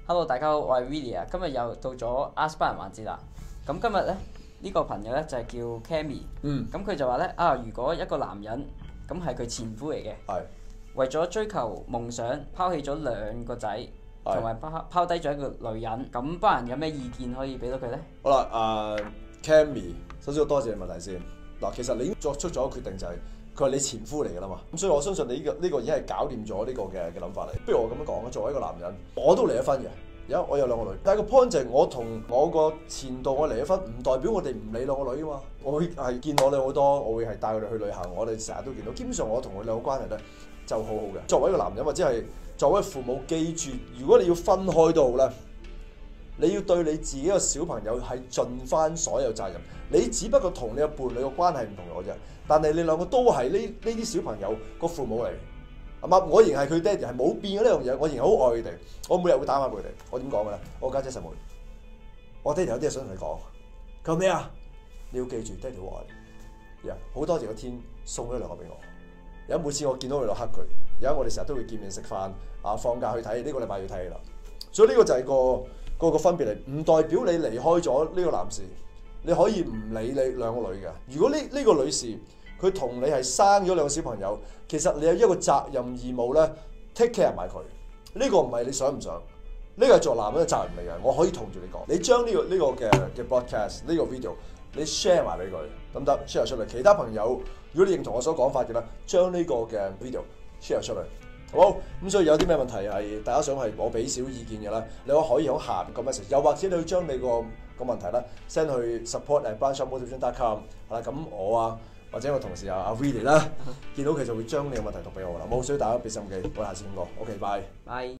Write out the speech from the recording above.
Hello， 大家好，我係 Willie 啊，今日又到咗 Ask 班人環節啦。咁今日咧呢個朋友咧就係叫 Cammy，咁佢就話咧如果一個男人咁係佢前夫嚟嘅，為咗追求夢想，拋棄咗2個仔，同埋拋低咗一個女人，咁班人有咩意見可以俾到佢咧？ 好啦，Cammy， 首先我多謝你問題先。嗱，其實你已經作出咗決定，就係佢係你前夫嚟㗎啦嘛。咁所以我相信你呢個已經係搞掂咗呢個嘅諗法嚟。不如我咁樣講啊，作為一個男人，我都離咗婚嘅。而家我有2個女，但係個 point 就係我同我個前度我離咗婚，唔代表我哋唔理2個女啊嘛。我會係見我哋好多，我會係帶佢哋去旅行，我哋成日都見到。基本上我同佢2個關係咧就好好嘅。作為一個男人或者係作為父母，記住，如果你要分開都好咧，你要對你自己個小朋友係盡翻所有責任。你只不過同你嘅伴侶嘅關係唔同咗啫，但係你2個都係呢啲小朋友個父母嚟。係嘛？我仍係佢爹哋，係冇變嘅呢樣嘢。我仍係好愛佢哋，我每日會打電話俾佢哋。我點講嘅咧？我家姐實妹，我爹哋有啲嘢想同你講。佢話咩啊？你要記住，爹哋好愛你。好多謝個天送咗2個俾我。而家每次我見到佢就黑佢。而家我哋成日都會見面食飯，放假去睇，呢個禮拜要睇戲啦。所以呢個就係個分別嚟，唔代表你離開咗呢個男士，你可以唔理你2個女嘅。如果呢個女士，佢同你係生咗2個小朋友，其實你有一個責任義務咧 take care 埋佢。呢個唔係你想唔想，呢個係作為男人嘅責任嚟嘅。我可以同住你講，你將呢個嘅 broadcast 呢個 video 你 share 埋俾佢，得唔得 ？share 出嚟，其他朋友如果你認同我所講法嘅咧，將呢個嘅 video share 出嚟，好冇？咁所以有啲咩問題係大家想係我俾少意見嘅咧，你可以喺下邊個 message， 又或者你去將你個問題咧 send 去 support@branchmotivation.com 係啦，咁我或者我同事阿 Willie 啦，見到佢就會將你嘅問題讀俾我啦。冇需要大家俾心機，我下次見過。OK，bye。